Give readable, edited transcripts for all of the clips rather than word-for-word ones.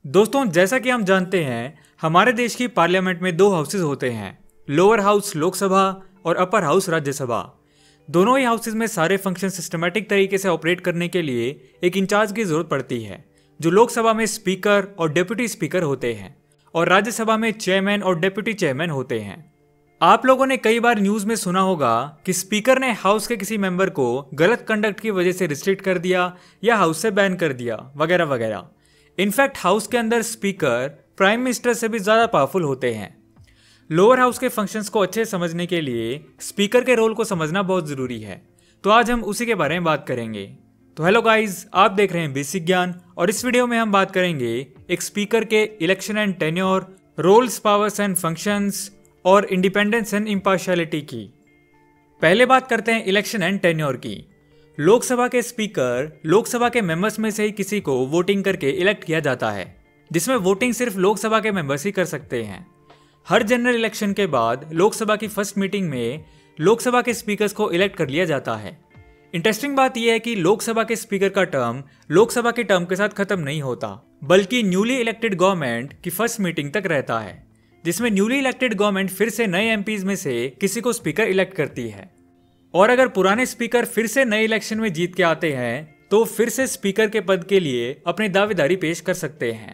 दोस्तों, जैसा कि हम जानते हैं, हमारे देश की पार्लियामेंट में दो हाउसेज होते हैं, लोअर हाउस लोकसभा और अपर हाउस राज्यसभा। दोनों ही हाउसेज में सारे फंक्शन सिस्टमैटिक तरीके से ऑपरेट करने के लिए एक इंचार्ज की जरूरत पड़ती है, जो लोकसभा में स्पीकर और डेप्यूटी स्पीकर होते हैं और राज्यसभा में चेयरमैन और डेप्यूटी चेयरमैन होते हैं। आप लोगों ने कई बार न्यूज में सुना होगा कि स्पीकर ने हाउस के किसी मेंबर को गलत कंडक्ट की वजह से रिस्ट्रिक्ट कर दिया या हाउस से बैन कर दिया वगैरह वगैरह। इनफैक्ट हाउस के अंदर स्पीकर प्राइम मिनिस्टर से भी ज्यादा पावरफुल होते हैं। लोअर हाउस के फंक्शंस को अच्छे समझने के लिए स्पीकर के रोल को समझना बहुत जरूरी है, तो आज हम उसी के बारे में बात करेंगे। तो हेलो गाइस, आप देख रहे हैं बेसिक ज्ञान और इस वीडियो में हम बात करेंगे एक स्पीकर के election and tenure, roles, powers and functions और इंडिपेंडेंस एंड इम्पार्शियलिटी की। पहले बात करते हैं इलेक्शन एंड टेन्योर की। लोकसभा के स्पीकर लोकसभा के मेंबर्स में से ही किसी को वोटिंग करके इलेक्ट किया जाता है, जिसमें वोटिंग सिर्फ लोकसभा के मेंबर्स ही कर सकते हैं। हर जनरल इलेक्शन के बाद लोकसभा की फर्स्ट मीटिंग में लोकसभा के स्पीकर्स को इलेक्ट कर लिया जाता है। इंटरेस्टिंग बात यह है कि लोकसभा के स्पीकर का टर्म लोकसभा के टर्म के साथ खत्म नहीं होता, बल्कि न्यूली इलेक्टेड गवर्नमेंट की फर्स्ट मीटिंग तक रहता है, जिसमें न्यूली इलेक्टेड गवर्नमेंट फिर से नए एमपीज में से किसी को स्पीकर इलेक्ट करती है। और अगर पुराने स्पीकर फिर से नए इलेक्शन में जीत के आते हैं तो फिर से स्पीकर के पद के लिए अपनी दावेदारी पेश कर सकते हैं।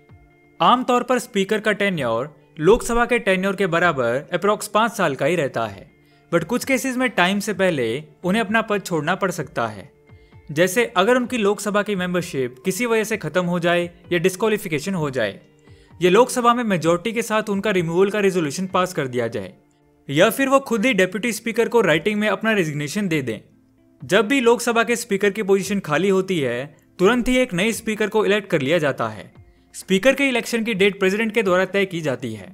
आमतौर पर स्पीकर का टेन्योर लोकसभा के टेन्योर के बराबर अप्रॉक्स 5 साल का ही रहता है, बट कुछ केसेस में टाइम से पहले उन्हें अपना पद छोड़ना पड़ सकता है। जैसे अगर उनकी लोकसभा की मेंबरशिप किसी वजह से खत्म हो जाए या डिस्क्वालिफिकेशन हो जाए, ये लोकसभा में मेजोरिटी के साथ उनका रिमूवल का रेजोल्यूशन पास कर दिया जाए, या फिर वो खुद ही डेप्यूटी स्पीकर को राइटिंग में अपना रेजिग्नेशन दे दें। जब भी लोकसभा के स्पीकर की पोजीशन खाली होती है, तुरंत ही एक नए स्पीकर को इलेक्ट कर लिया जाता है। स्पीकर के इलेक्शन की डेट प्रेसिडेंट के द्वारा तय की जाती है।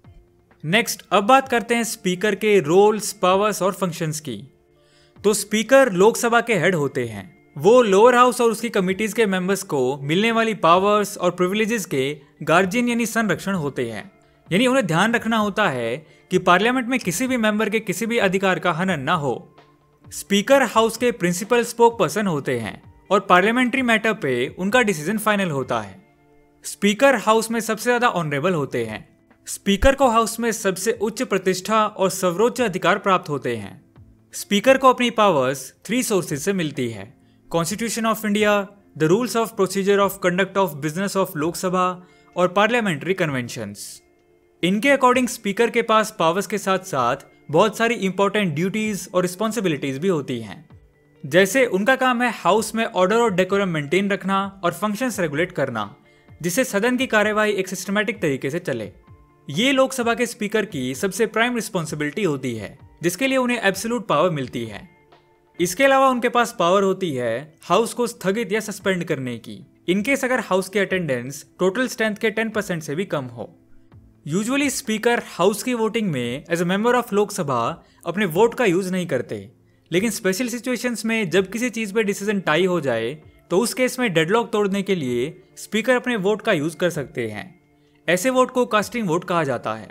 नेक्स्ट, अब बात करते हैं स्पीकर के रोल्स, पावर्स और फंक्शंस की। तो स्पीकर लोकसभा के हेड होते हैं। वो लोअर हाउस और उसकी कमिटीज के मेंबर्स को मिलने वाली पावर्स और प्रिविलेजेस के गार्जियन यानी संरक्षण होते हैं। यानी उन्हें ध्यान रखना होता है कि पार्लियामेंट में किसी भी मेंबर के किसी भी अधिकार का हनन ना हो। स्पीकर हाउस के प्रिंसिपल स्पोक पर्सन होते हैं और पार्लियामेंट्री मैटर पे उनका डिसीजन फाइनल होता है। स्पीकर हाउस में सबसे ज्यादा ऑनरेबल होते हैं। स्पीकर को हाउस में सबसे उच्च प्रतिष्ठा और सर्वोच्च अधिकार प्राप्त होते हैं। स्पीकर को अपनी पावर्स 3 सोर्सेज से मिलती है: constitution of India, the rules of procedure of conduct of business of Lok Sabha और पार्लियामेंट्री कन्वेंशंस। इनके अकॉर्डिंग स्पीकर के पास पावर्स के साथ साथ बहुत सारी इंपॉर्टेंट ड्यूटीज और रिस्पॉन्सिबिलिटीज भी होती हैं। जैसे उनका काम है हाउस में ऑर्डर और डेकोरम मेंटेन रखना और फंक्शंस रेगुलेट करना, जिससे सदन की कार्यवाही एक सिस्टमैटिक तरीके से चले। ये लोकसभा के स्पीकर की सबसे प्राइम रिस्पॉन्सिबिलिटी होती है, जिसके लिए उन्हें एब्सोल्यूट पावर मिलती है। इसके अलावा उनके पास पावर होती है हाउस को स्थगित या सस्पेंड करने की, इनकेस अगर हाउस की अटेंडेंस टोटल स्ट्रेंथ के 10% से भी कम हो। यूजुअली स्पीकर हाउस की वोटिंग में as a member of Lok Sabha अपने वोट का यूज नहीं करते, लेकिन स्पेशल सिचुएशंस में जब किसी चीज पे डिसीजन टाई हो जाए तो उस केस में डेडलॉक तोड़ने के लिए स्पीकर अपने वोट का यूज कर सकते हैं। ऐसे वोट को कास्टिंग वोट कहा जाता है।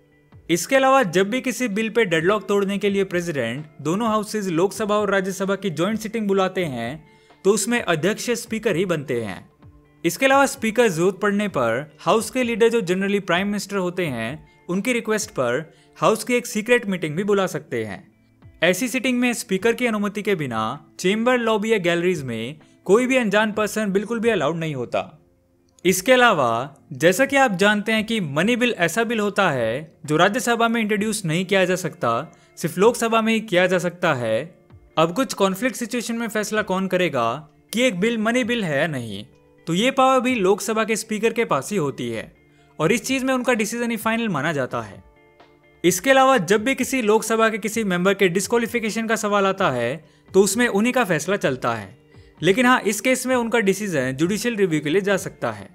इसके अलावा जब भी किसी बिल पे डेडलॉक तोड़ने के लिए प्रेसिडेंट दोनों हाउसेज लोकसभा और राज्यसभा की ज्वाइंट सिटिंग बुलाते हैं तो उसमें अध्यक्ष स्पीकर ही बनते हैं। इसके अलावा स्पीकर जरूरत पड़ने पर हाउस के लीडर जो जनरली प्राइम मिनिस्टर होते हैं, उनकी रिक्वेस्ट पर हाउस की एक सीक्रेट मीटिंग भी बुला सकते हैं। ऐसी सिटिंग में स्पीकर की अनुमति के बिना चेंबर, लॉबी या गैलरीज में कोई भी अनजान पर्सन बिल्कुल भी अलाउड नहीं होता। इसके अलावा जैसा कि आप जानते हैं कि मनी बिल ऐसा बिल होता है जो राज्यसभा में इंट्रोड्यूस नहीं किया जा सकता, सिर्फ लोकसभा में ही किया जा सकता है। अब कुछ कॉन्फ्लिक्ट सिचुएशन में फैसला कौन करेगा कि एक बिल मनी बिल है या नहीं, तो ये पावर भी लोकसभा के स्पीकर के पास ही होती है और इस चीज में उनका डिसीजन ही फाइनल माना जाता है। इसके अलावा जब भी किसी लोकसभा के किसी मेंबर के डिस्क्वालिफिकेशन का सवाल आता है तो उसमें उन्हीं का फैसला चलता है, लेकिन हाँ, इस केस में उनका डिसीजन जुडिशियल रिव्यू के लिए जा सकता है।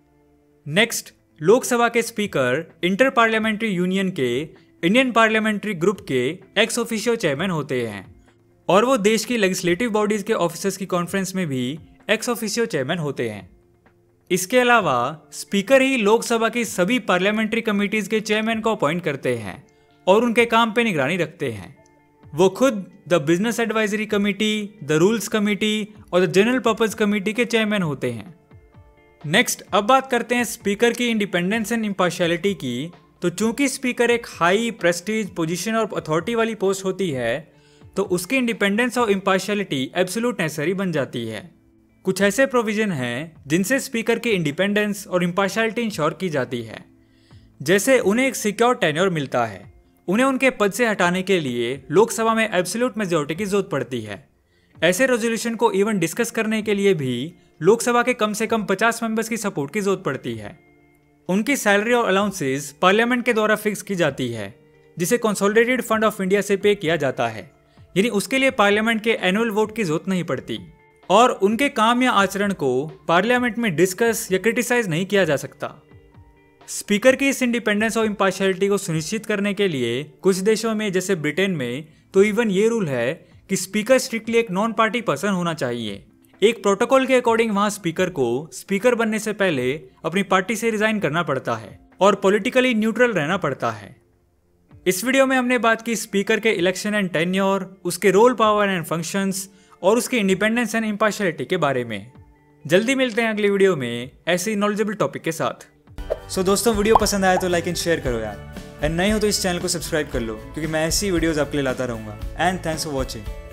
नेक्स्ट, लोकसभा के स्पीकर इंटर पार्लियामेंट्री यूनियन के इंडियन पार्लियामेंट्री ग्रुप के एक्स ऑफिशियो चेयरमैन होते हैं और वो देश की लेजिस्लेटिव बॉडीज के ऑफिसर्स की कॉन्फ्रेंस में भी एक्स ऑफिशियो चेयरमैन होते हैं। इसके अलावा स्पीकर ही लोकसभा की सभी पार्लियामेंट्री कमेटीज के चेयरमैन को अपॉइंट करते हैं और उनके काम पे निगरानी रखते हैं। वो खुद the business advisory committee, the rules committee और द जनरल पर्पज कमेटी के चेयरमैन होते हैं। नेक्स्ट अब बात करते हैं स्पीकर की इंडिपेंडेंस एंड इम्पार्शियलिटी की। तो चूंकि स्पीकर एक हाई प्रेस्टीज पोजीशन और अथॉरिटी वाली पोस्ट होती है, तो उसकी इंडिपेंडेंस और इम्पार्शियलिटी एब्सोल्यूट नेसेसरी बन जाती है। कुछ ऐसे प्रोविजन हैं जिनसे स्पीकर की इंडिपेंडेंस और इम्पार्शियलिटी इंश्योर की जाती है। जैसे उन्हें एक सिक्योर टेन्योर मिलता है, उन्हें उनके पद से हटाने के लिए लोकसभा में एब्सोल्यूट मेजॉरिटी की जरूरत पड़ती है। ऐसे रेजोल्यूशन को इवन डिस्कस करने के लिए भी लोकसभा के कम से कम 50 मेंबर्स की सपोर्ट की जरूरत पड़ती है। उनकी सैलरी और अलाउंसेस पार्लियामेंट के द्वारा फिक्स की जाती है, जिसे कंसोलिडेटेड फंड ऑफ इंडिया से पे किया जाता है, यानी उसके लिए पार्लियामेंट के एनुअल वोट की जरूरत नहीं पड़ती। और उनके काम या आचरण को पार्लियामेंट में डिस्कस या क्रिटिसाइज नहीं किया जा सकता। स्पीकर की इस इंडिपेंडेंस और इम्पार्शियलिटी को सुनिश्चित करने के लिए कुछ देशों में जैसे ब्रिटेन में तो इवन ये रूल है कि स्पीकर स्ट्रिक्टली एक नॉन पार्टी पर्सन होना चाहिए। एक प्रोटोकॉल के अकॉर्डिंग वहां स्पीकर को स्पीकर बनने से पहले अपनी पार्टी से रिजाइन करना पड़ता है और पॉलिटिकली न्यूट्रल रहना पड़ता है। इस वीडियो में हमने बात की स्पीकर के इलेक्शन एंड टेन्योर, उसके रोल, पावर एंड फंक्शंस और उसके इंडिपेंडेंस एंड इम्पार्शियलिटी के बारे में। जल्दी मिलते हैं अगली वीडियो में ऐसे नॉलेजेबल टॉपिक के साथ। सो दोस्तों, वीडियो पसंद आया तो लाइक एंड शेयर करो यार, एंड नए हो तो इस चैनल को सब्सक्राइब कर लो, क्योंकि मैं ऐसी वीडियोस आपके लिए लाता रहूँगा। And thanks for watching.